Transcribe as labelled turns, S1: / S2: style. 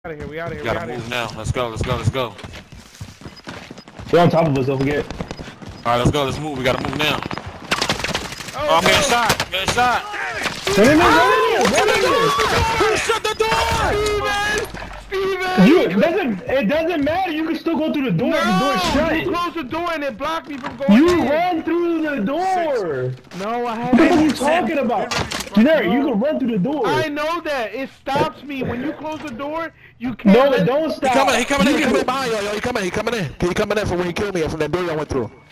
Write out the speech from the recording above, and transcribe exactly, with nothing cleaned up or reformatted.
S1: Out of here. We out of here.
S2: We gotta
S1: we
S2: move
S1: here.
S2: now. Let's go. Let's go. Let's go.
S3: They're on top of us. Don't forget.
S2: All right, let's go. Let's move. We gotta move now.
S1: Oh,
S2: Oh, I'm getting shot. I'm getting shot.
S3: Run in there. Run in there. Run in there.
S2: Shut the door!
S1: Steven!
S3: You, it doesn't. It doesn't matter. You can still go through the door.
S1: No,
S3: The door's shut.
S1: you closed the door and it blocked me from going
S3: You
S1: in.
S3: ran through the door.
S1: No, I had
S3: What are
S1: to.
S3: you talking about? Generic, you can run through the door.
S1: I know that. It stops me. When you close the door, you can't.
S3: No,
S1: let
S3: it don't
S2: He
S3: stop.
S2: coming. He coming in.
S3: You
S2: He
S3: can-
S2: coming behind y'all. Yo, he coming. He coming in. He coming in from where he killed me from that door y'all went through.